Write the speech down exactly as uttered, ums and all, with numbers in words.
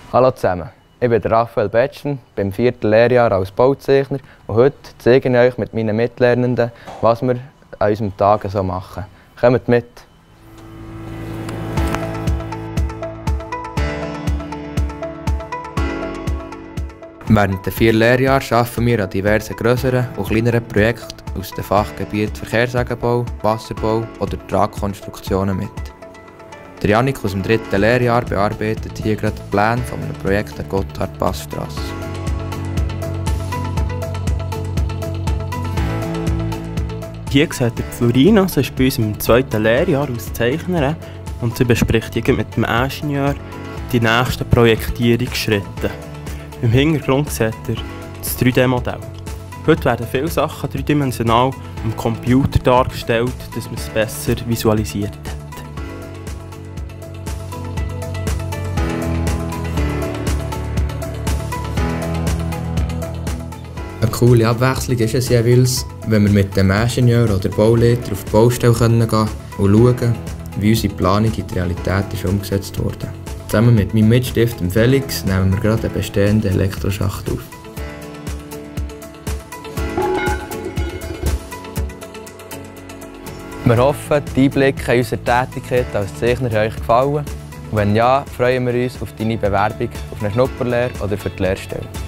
Hallo zusammen, ich bin Raphael Betschen, beim vierten Lehrjahr als Bauzeichner und heute zeige ich euch mit meinen Mitlernenden, was wir an unserem Tag so machen. Kommt mit! Während der vier Lehrjahre arbeiten wir an diversen grösseren und kleineren Projekten aus den Fachgebieten Verkehrsagenbau, Wasserbau oder Tragkonstruktionen mit. Der Janik aus dem dritten Lehrjahr bearbeitet hier gerade die Pläne von einem Projekt der Gotthard-Passstrasse. Hier seht ihr Florina, sie ist bei uns im zweiten Lehrjahr als Zeichnerin und sie bespricht hier mit dem Ingenieur die nächsten Projektierungsschritte. Im Hintergrund seht ihr das drei D Modell. Heute werden viele Sachen dreidimensional am Computer dargestellt, dass man es besser visualisiert hat. Eine coole Abwechslung ist es jeweils, wenn wir mit dem Ingenieur oder Bauleiter auf die Baustelle gehen können und schauen, wie unsere Planung in die Realität ist umgesetzt wurde. Zusammen mit meinem Mitstift Felix nehmen wir gerade einen bestehenden Elektroschacht auf. Wir hoffen, die Einblicke in unsere Tätigkeit als Zeichner haben euch gefallen. Und wenn ja, freuen wir uns auf deine Bewerbung auf eine Schnupperlehre oder für die Lehrstelle.